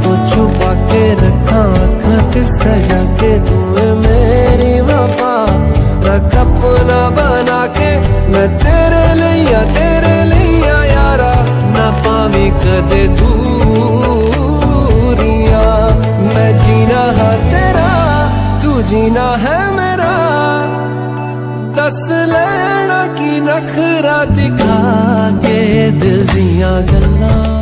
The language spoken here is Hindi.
तो छुपा के रखा अखां ते सजा के तू मेरी वफा रख अपना बना के मैं तेरे लिया यारा ना पावी कदे दूरिया। मैं जीना है तेरा तू जीना है मेरा दस लेना की नखरा दिखा के दिल दियां गल्लां